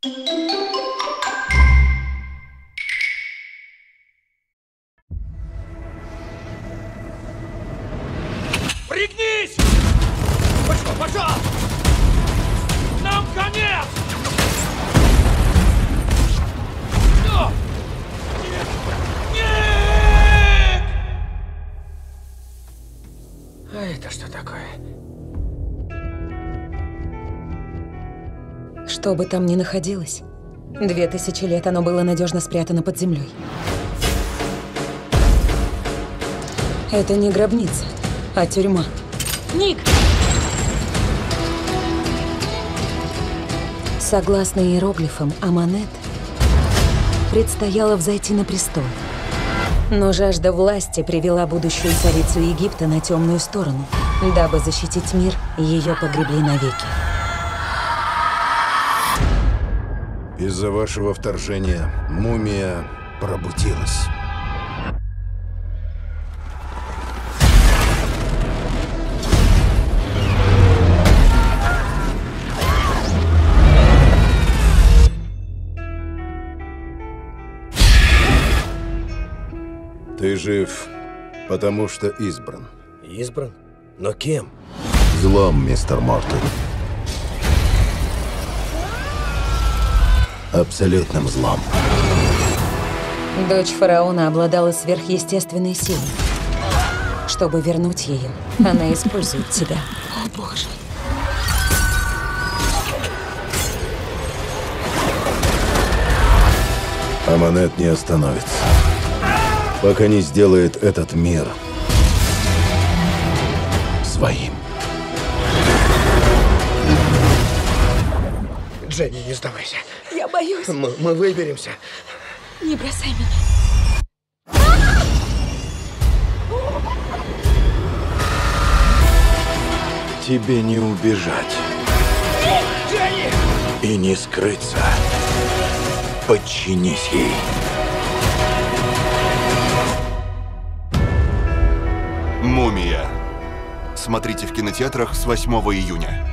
Пригнись! Пошел, пошел! Нам конец! Что? Нет! Нет! А это что такое? Что бы там ни находилось, 2000 лет оно было надежно спрятано под землей. Это не гробница, а тюрьма. Ник! Согласно иероглифам Аманет, предстояло взойти на престол. Но жажда власти привела будущую царицу Египта на темную сторону. Дабы защитить мир, ее погребли навеки. Из-за вашего вторжения мумия пробудилась. Ты жив, потому что избран. Избран? Но кем? Злом, мистер Мортон. Абсолютным злом. Дочь фараона обладала сверхъестественной силой. Чтобы вернуть ее, она использует тебя. О, Боже. Аманет не остановится, пока не сделает этот мир своим. Дженни, не сдавайся. Я боюсь. Мы выберемся. Не бросай меня. Тебе не убежать. Нет, Дженни! И не скрыться. Подчинись ей. «Мумия». Смотрите в кинотеатрах с 8 июня.